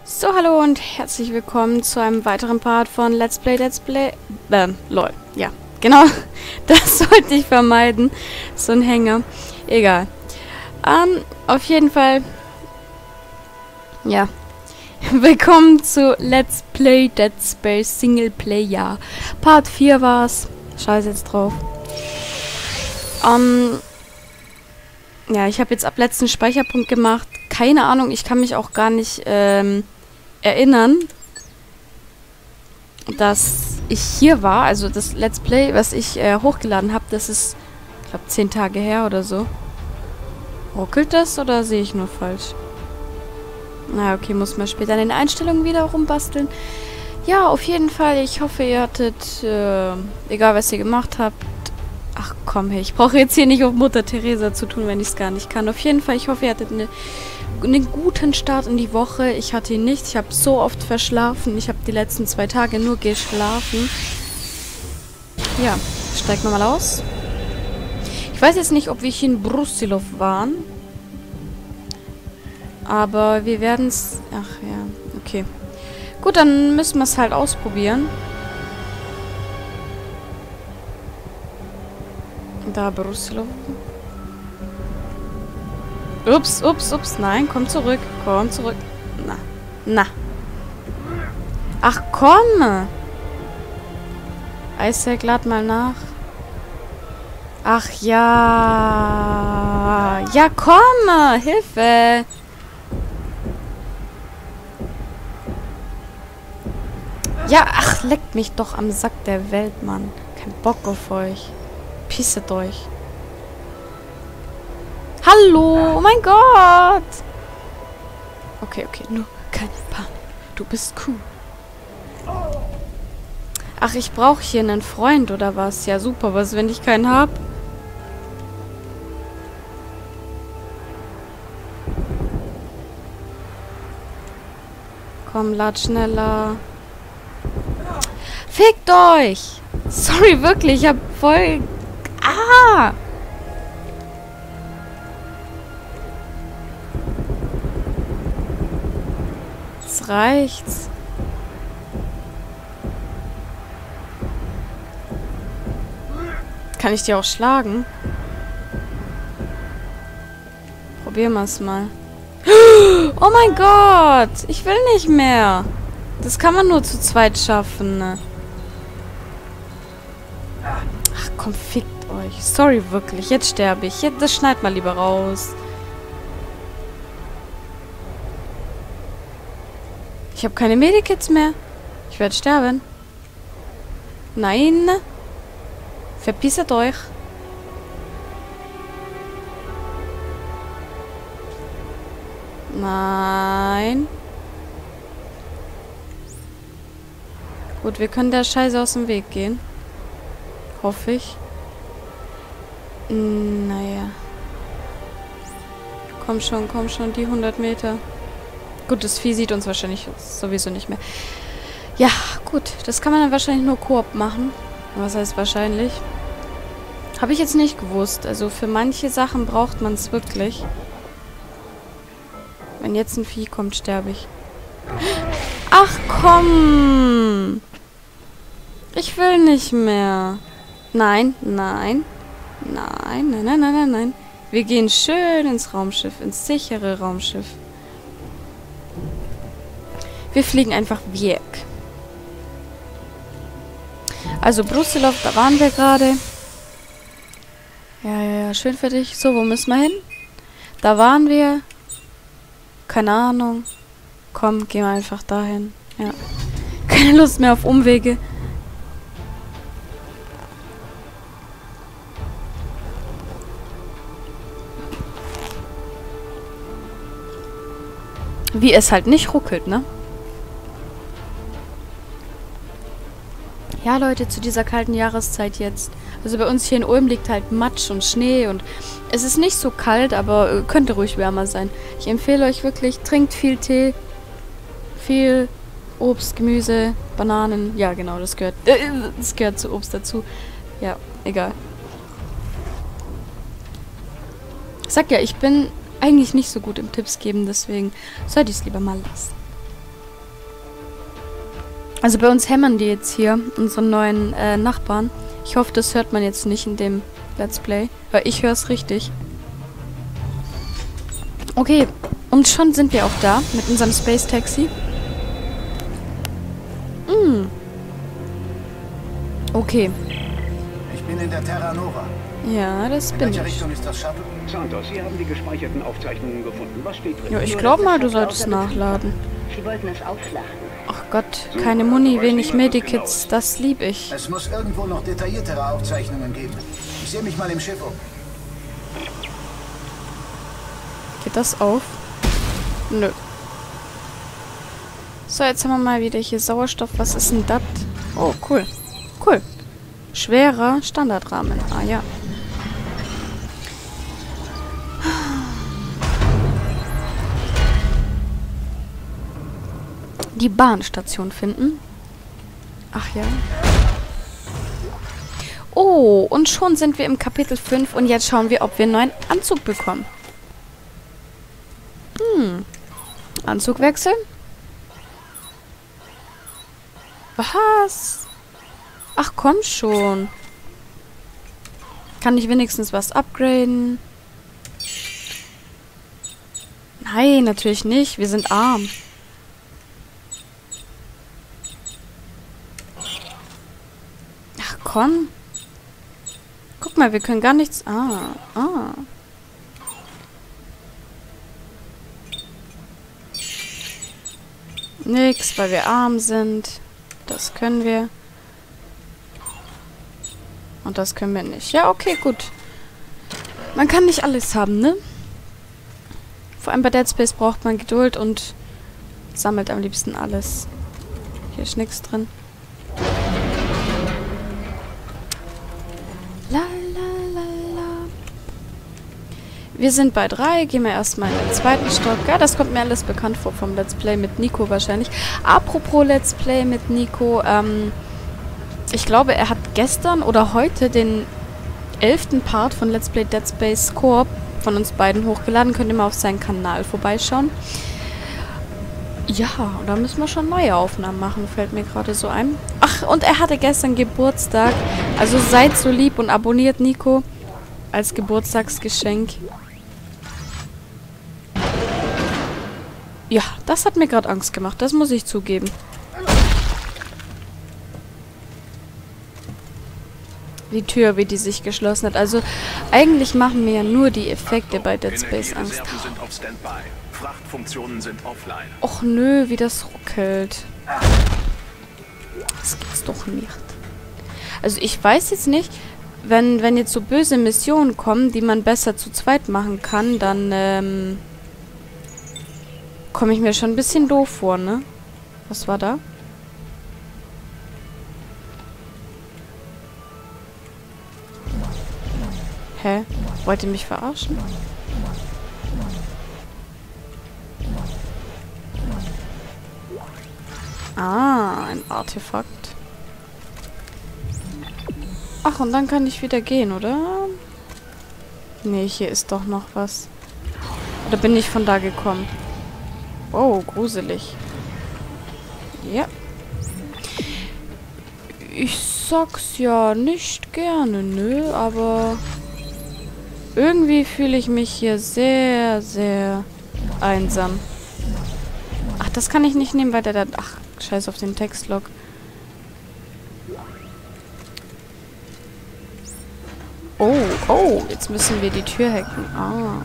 So, hallo und herzlich willkommen zu einem weiteren Part von Let's Play, lol. Ja, genau. Das sollte ich vermeiden. So ein Hänger. Egal. Auf jeden Fall. Ja. Willkommen zu Let's Play Dead Space Singleplayer. Part 4 war's. Scheiß jetzt drauf. Ja, ich habe jetzt ab letzten Speicherpunkt gemacht. Keine Ahnung, ich kann mich auch gar nicht, erinnern, dass ich hier war. Also das Let's Play, was ich hochgeladen habe, das ist, ich glaube, 10 Tage her oder so. Ruckelt das oder sehe ich nur falsch? Na, okay, muss man später in den Einstellungen wieder rumbasteln. Ja, auf jeden Fall. Ich hoffe, ihr hattet, egal was ihr gemacht habt. Ach komm, hey, ich brauche jetzt hier nicht auf Mutter Teresa zu tun, wenn ich es gar nicht kann. Auf jeden Fall, ich hoffe, ihr hattet einen guten Start in die Woche. Ich hatte ihn nicht. Ich habe so oft verschlafen. Ich habe die letzten 2 Tage nur geschlafen. Ja, steigt nochmal aus. Ich weiß jetzt nicht, ob wir hier in Brusilov waren. Aber wir werden es... Ach ja, okay. Gut, dann müssen wir es halt ausprobieren. Da, Brusilov. Ups, ups, ups. Nein, komm zurück. Komm zurück. Na. Na. Ach, komm. Isaac, lad mal nach. Ach, ja. Ja, komm. Hilfe. Ja, ach, leckt mich doch am Sack der Welt, Mann. Kein Bock auf euch. Pisset euch. Hallo, oh mein Gott. Okay, okay, nur keine Panik. Du bist cool. Ach, ich brauche hier einen Freund oder was? Ja, super. Was, wenn ich keinen habe? Komm, lad schneller. Fickt euch! Sorry, wirklich. Ich hab voll... Ah! Jetzt reicht's. Kann ich die auch schlagen? Probieren wir es mal. Oh mein Gott! Ich will nicht mehr. Das kann man nur zu zweit schaffen. Ne? Ach komm, fickt euch. Sorry, wirklich. Jetzt sterbe ich. Das schneid mal lieber raus. Ich habe keine Medikits mehr. Ich werde sterben. Nein. Verpisset euch. Nein. Gut, wir können der Scheiße aus dem Weg gehen. Hoffe ich. Naja. Komm schon, die 100 Meter. Gut, das Vieh sieht uns wahrscheinlich sowieso nicht mehr. Ja, gut. Das kann man dann wahrscheinlich nur Koop machen. Was heißt wahrscheinlich? Habe ich jetzt nicht gewusst. Also für manche Sachen braucht man es wirklich. Wenn jetzt ein Vieh kommt, sterbe ich. Ach komm! Ich will nicht mehr. Nein, nein. Nein, nein, nein, nein, nein, nein. Wir gehen schön ins Raumschiff, ins sichere Raumschiff. Wir fliegen einfach weg. Also Brusilov, da waren wir gerade. Ja, ja, ja, schön für dich. So, wo müssen wir hin? Da waren wir. Keine Ahnung. Komm, gehen wir einfach dahin. Ja. Keine Lust mehr auf Umwege. Wie es halt nicht ruckelt, ne? Ja, Leute, zu dieser kalten Jahreszeit jetzt. Also bei uns hier in Ulm liegt halt Matsch und Schnee und es ist nicht so kalt, aber könnte ruhig wärmer sein. Ich empfehle euch wirklich, trinkt viel Tee, viel Obst, Gemüse, Bananen. Ja, genau, das gehört zu Obst dazu. Ja, egal. Ich sag ja, ich bin eigentlich nicht so gut im Tipps geben, deswegen sollte ich es lieber mal lassen. Also bei uns hämmern die jetzt hier, unsere neuen Nachbarn. Ich hoffe, das hört man jetzt nicht in dem Let's Play. Weil ich höre es richtig. Okay, und schon sind wir auch da mit unserem Space Taxi. Okay. Ich bin in der Terra Nova. Ja, das In bin welche ich. Richtung ist das Shuttle? Santos, Sie haben die gespeicherten Aufzeichnungen gefunden. Was steht drin? Ja, ich glaube mal, du solltest nachladen. Sie wollten es aufschlachten. Ach Gott, keine Muni, wenig Medikits, das lieb ich. Es muss irgendwo noch detailliertere Aufzeichnungen geben. Ich sehe mich mal im Schiff um. Geht das auf? Nö. So, jetzt haben wir mal wieder hier Sauerstoff. Was ist denn das? Oh, cool. Cool. Schwerer Standardrahmen. Ah, ja. Die Bahnstation finden. Ach ja. Oh, und schon sind wir im Kapitel 5 und jetzt schauen wir, ob wir einen neuen Anzug bekommen. Anzug wechseln? Was? Ach, komm schon. Kann ich wenigstens was upgraden? Nein, natürlich nicht. Wir sind arm. Ach, komm. Guck mal, wir können gar nichts... Ah. Nix, weil wir arm sind. Das können wir. Und das können wir nicht. Ja, okay, gut. Man kann nicht alles haben, ne? Vor allem bei Dead Space braucht man Geduld und sammelt am liebsten alles. Hier ist nichts drin. La la la la. Wir sind bei 3. Gehen wir erstmal in den zweiten Stock. Ja, das kommt mir alles bekannt vor vom Let's Play mit Nico wahrscheinlich. Apropos Let's Play mit Nico, ich glaube, er hat gestern oder heute den 11. Part von Let's Play Dead Space Coop von uns beiden hochgeladen. Könnt ihr mal auf seinen Kanal vorbeischauen. Ja, und da müssen wir schon neue Aufnahmen machen, fällt mir gerade so ein. Ach, und er hatte gestern Geburtstag. Also seid so lieb und abonniert Nico als Geburtstagsgeschenk. Ja, das hat mir gerade Angst gemacht, das muss ich zugeben. Die Tür, wie die sich geschlossen hat. Also, eigentlich machen mir ja nur die Effekte bei Dead Space Angst. Sind auf Standby. Frachtfunktionen sind offline. Och nö, wie das ruckelt. Das gibt's doch nicht. Also, ich weiß jetzt nicht, wenn jetzt so böse Missionen kommen, die man besser zu zweit machen kann, dann, komme ich mir schon ein bisschen doof vor, ne? Was war da? Hä? Wollt ihr mich verarschen? Ah, ein Artefakt. Ach, und dann kann ich wieder gehen, oder? Nee, hier ist doch noch was. Oder bin ich von da gekommen? Oh, gruselig. Ja. Ich sag's ja nicht gerne, nö, aber... Irgendwie fühle ich mich hier sehr, sehr einsam. Ach, das kann ich nicht nehmen, weil der da... Ach, scheiß auf den Textlog. Oh, jetzt müssen wir die Tür hacken. Ah.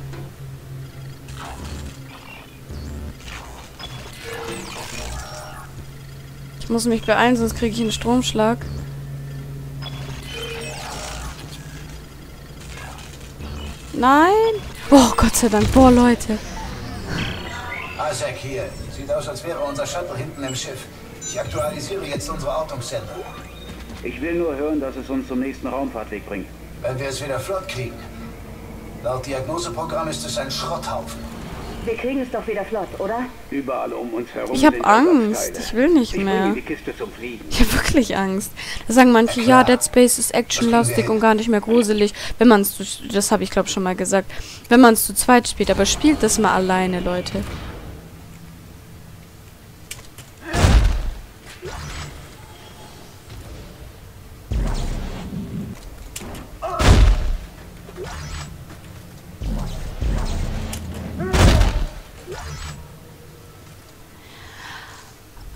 Ich muss mich beeilen, sonst kriege ich einen Stromschlag. Nein! Oh, Gott sei Dank. Boah, Leute. Isaac hier. Sieht aus, als wäre unser Shuttle hinten im Schiff. Ich aktualisiere jetzt unsere Ortungssender. Ich will nur hören, dass es uns zum nächsten Raumfahrtweg bringt. Wenn wir es wieder flott kriegen. Laut Diagnoseprogramm ist es ein Schrotthaufen. Wir kriegen es doch wieder flott, oder? Überall um uns herum. Ich habe sind Angst. Ersatzteile. Ich will nicht Ich mehr. bringe die Kiste zum Fliegen. Ich habe wirklich Angst. Da sagen manche, ja, Dead Space ist actionlastig und gar nicht mehr gruselig. Wenn man es, das habe ich glaube schon mal gesagt, wenn man es zu zweit spielt. Aber spielt das mal alleine, Leute.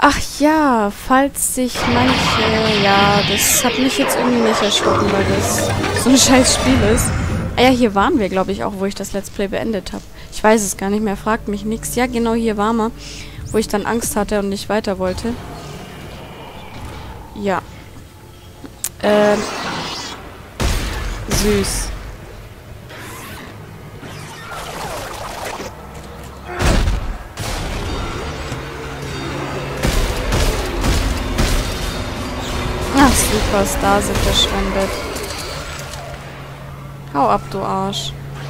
Ach ja, falls sich manche... Ja, das hat mich jetzt irgendwie nicht erschrocken, weil das so ein scheiß Spiel ist. Ah ja, hier waren wir, glaube ich, auch, wo ich das Let's Play beendet habe. Ich weiß es gar nicht mehr, fragt mich nichts. Ja, genau, hier waren wir, wo ich dann Angst hatte und nicht weiter wollte. Ja. Süß. Ach, Superstar sind verschwendet. Hau ab, du Arsch.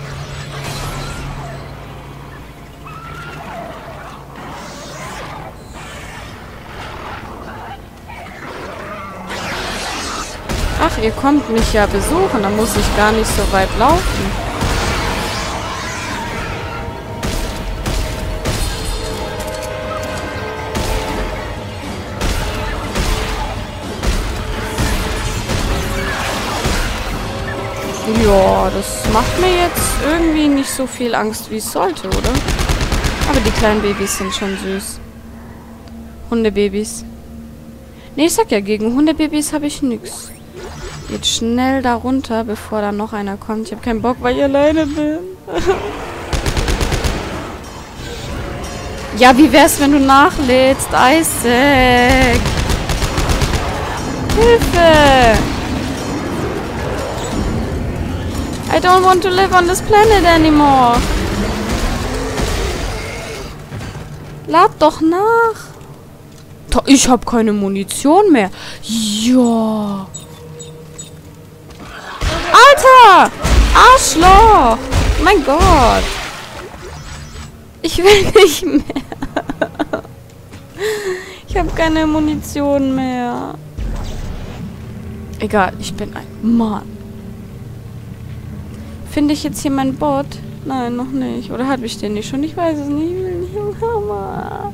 Ach, ihr kommt mich ja besuchen, dann muss ich gar nicht so weit laufen. Ja, das macht mir jetzt irgendwie nicht so viel Angst, wie es sollte, oder? Aber die kleinen Babys sind schon süß. Hundebabys. Nee, ich sag ja, gegen Hundebabys habe ich nix. Geht schnell da runter, bevor da noch einer kommt. Ich habe keinen Bock, weil ich alleine bin. Ja, wie wär's, wenn du nachlädst, Isaac? Hilfe! I don't want to live on this planet anymore. Lad doch nach. Ich habe keine Munition mehr. Ja. Alter! Arschloch! Mein Gott. Ich will nicht mehr. Ich habe keine Munition mehr. Egal, ich bin ein Mann. Finde ich jetzt hier meinen Bot? Nein, noch nicht. Oder hatte ich den nicht schon? Ich weiß es nicht. Ich will nicht im Hammer.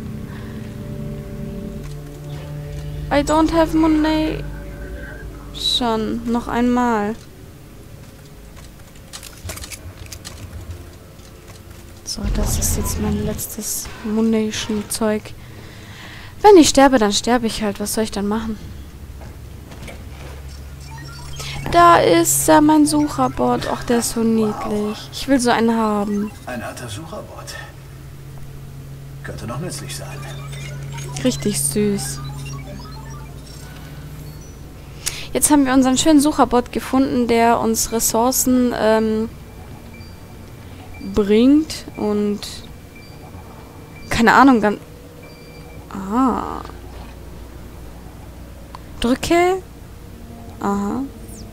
I don't have money. Schon. Noch einmal. So, das ist jetzt mein letztes Munition-Zeug. Wenn ich sterbe, dann sterbe ich halt. Was soll ich dann machen? Da ist mein Sucherbot. Ach, der ist so niedlich. Ich will so einen haben. Ein alter Sucherbot. Könnte noch nützlich sein. Richtig süß. Jetzt haben wir unseren schönen Sucherbot gefunden, der uns Ressourcen bringt und keine Ahnung, dann... Ah. Drücke. Aha.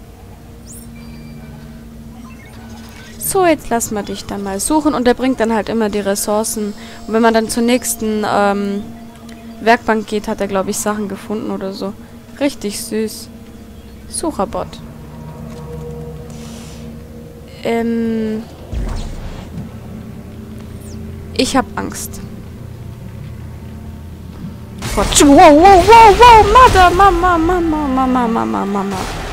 So, jetzt lassen wir dich dann mal suchen. Und der bringt dann halt immer die Ressourcen. Und wenn man dann zur nächsten Werkbank geht, hat er, glaube ich, Sachen gefunden oder so. Richtig süß. Sucherbot. Ich hab Angst. Gott. Wow, wow, wow, wow. Mama.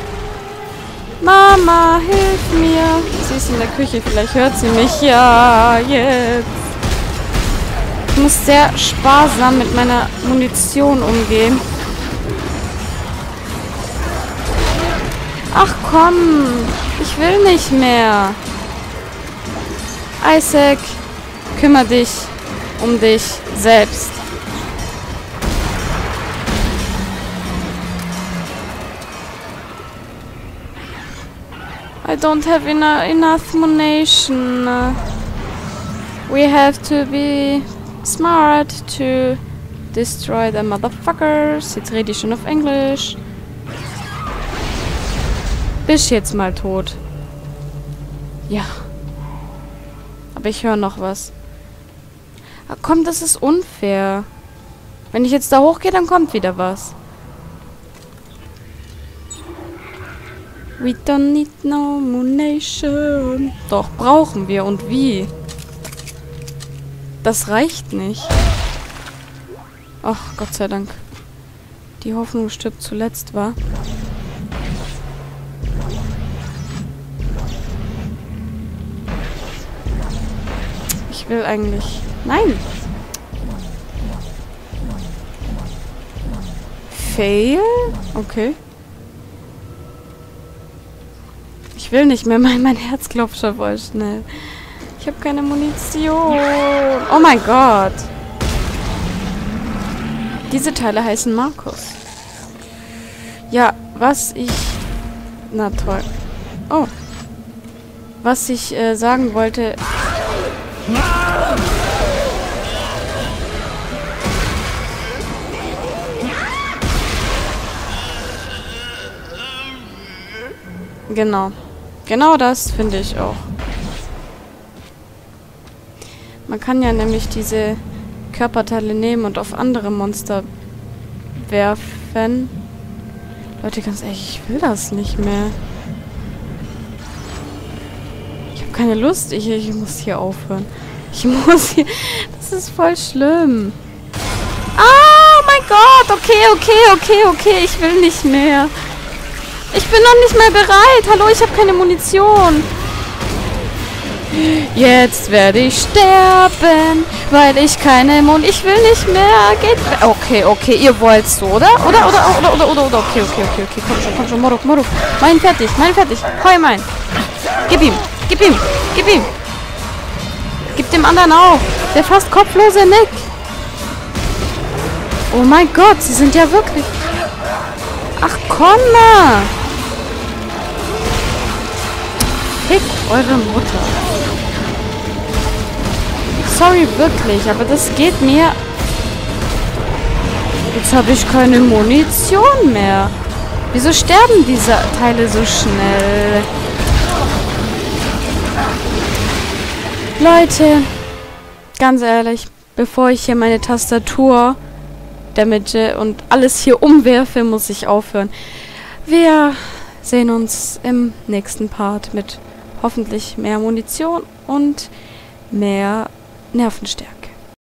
Mama, hilf mir. Sie ist in der Küche, vielleicht hört sie mich. Ja, jetzt. Ich muss sehr sparsam mit meiner Munition umgehen. Ach komm, ich will nicht mehr. Isaac, kümmere dich um dich selbst. I don't have enough munition. We have to be smart to destroy the motherfuckers. Jetzt rede ich schon auf Englisch. Bist jetzt mal tot. Ja. Aber ich höre noch was. Ach, komm, das ist unfair. Wenn ich jetzt da hochgehe, dann kommt wieder was. We don't need no munition. Doch, brauchen wir. Und wie? Das reicht nicht. Ach, Gott sei Dank. Die Hoffnung stirbt zuletzt, wa? Ich will eigentlich... Nein! Fail? Okay. Ich will nicht mehr. Mein Herz klopft schon voll schnell. Ich habe keine Munition. Oh mein Gott. Diese Teile heißen Markus. Ja, was ich... Na toll. Oh. Was ich sagen wollte... Genau. Genau das finde ich auch. Man kann ja nämlich diese Körperteile nehmen und auf andere Monster werfen. Leute, ganz ehrlich, ich will das nicht mehr. Ich habe keine Lust. Ich muss hier aufhören. Ich muss hier... Das ist voll schlimm. Oh mein Gott. Okay. Ich will nicht mehr. Ich bin noch nicht mal bereit. Hallo, ich habe keine Munition. Jetzt werde ich sterben, weil ich keine Ich will nicht mehr. Geht. Okay. Ihr wollt's so, oder? Oder. Okay. Komm schon. Moruk. Mein fertig. Hau mein. Gib ihm. Gib dem anderen auch. Der fast kopflose Nick. Oh mein Gott, sie sind ja wirklich... Ach, Connor! Fick eure Mutter. Sorry, wirklich, aber das geht mir... Jetzt habe ich keine Munition mehr. Wieso sterben diese Teile so schnell? Leute, ganz ehrlich, bevor ich hier meine Tastatur damage und alles hier umwerfe, muss ich aufhören. Wir sehen uns im nächsten Part mit hoffentlich mehr Munition und mehr Nervenstärke.